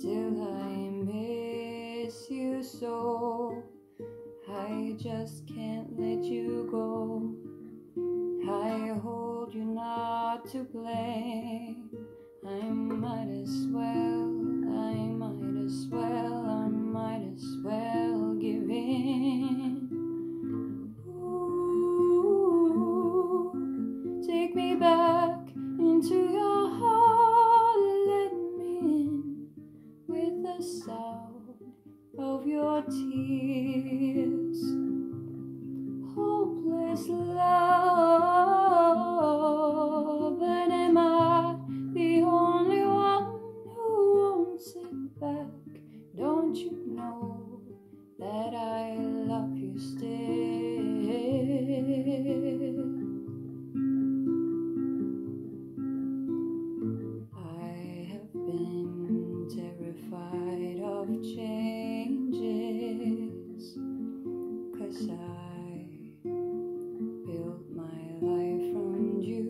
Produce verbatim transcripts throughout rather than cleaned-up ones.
still I miss you so. I just can't let you go. I hold you not to blame. I might as well, I might as well, I might as well give in. Ooh, take me back into your heart, let me in with the sound of your tears. Hopeless love, and am I the only one who won't sit back? Don't you know that I love you still? I have been terrified of changes, 'cause I built my life from you.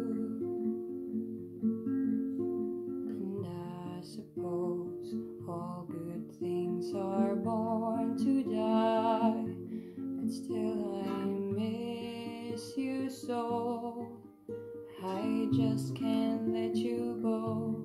And I suppose all good things are born to die, but still I miss you so. I just can't let you go.